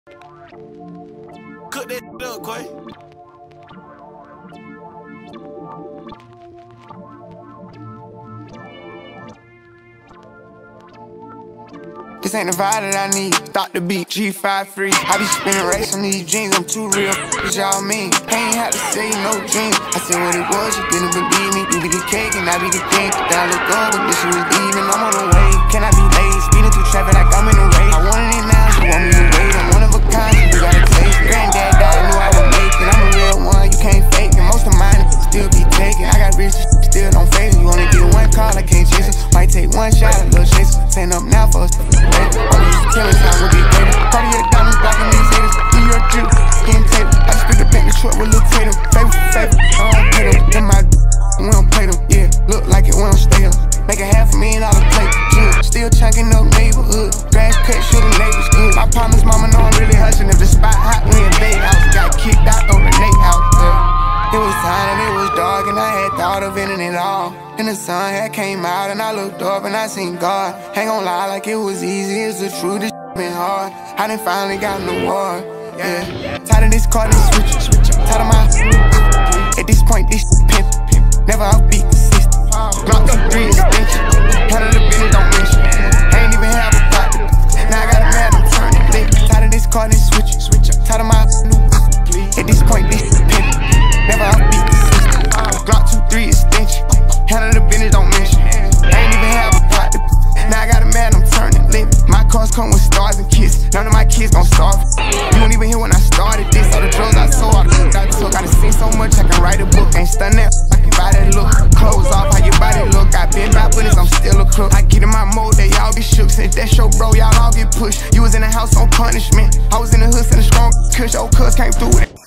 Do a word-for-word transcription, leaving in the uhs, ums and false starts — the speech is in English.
Cook that up, Quay. This ain't the vibe that I need. Stop the beat, G five free. I be spinning racks on these jeans, I'm too real. What y'all mean? Ain't had to say no dreams. I said what it was, you didn't believe me. You be the cake and I be the king. Then I look up, but this shit was leaving. I'm on the way. Can I be late? Speeding through traffic like I'm in a race. I wanted it now, she want me to wait. I'm one of a kind, so you gotta taste it. Granddad died, knew I would make it. I'm a real one, you can't fake it. Most of mine still be taken. I got rich, still don't fade it. You only get one call, I can't chase it. Might take one shot, a little chase it. Stand up now for us. All these killers, I will be greater. Part of your diamonds blocking these haters. New York drip, skin tater. I just picked the paint the truck with Lil Tatum. Favorite, favorite, I don't pay them. Then my we don't play them, yeah. Look like it, we don't stay up. Make a half a million dollar plate. Yeah. Still chunking up neighborhood. Grass cut, sure the neighbors good. My partner's mama know I'm really hustling. If the spot hot, we in Bay House. Got kicked out over the Nate house. Yeah. It was time and it was dark and I had thought of ending it all. And the sun had came out and I looked up and I seen God. Ain't gon' lie like it was easy, it's the truth, this been hard. I done finally got an award, yeah. Tired of this car, this switch, switch. Tired of my at this point, this pimp. Never outbeat the system. Glock two three extension. Handle the business, don't mention. I ain't even have a pot. Now I got a man, I'm turning lit. Tired of this car, this switch, switch. Tired of my at this point, this pimp. Never outbeat the system. Glock two three extension. Handle the business, don't mention. I ain't even have a pot. Now I got a man, I'm turning lit. My cars come with stars and kids. None of my kids gon' starve. You won't even hear when I started this. All the drugs I sold, all the shit I took. I done seen so much, I can write a book. Ain't stun that, I can buy that look. Clothes off, how your body look. I been by bullets, I'm still a crook. I get in my mode, they all get shook. Since that show, bro, y'all all get pushed. You was in the house on punishment. I was in the hood, in a strong kush. Old cuz came through with it.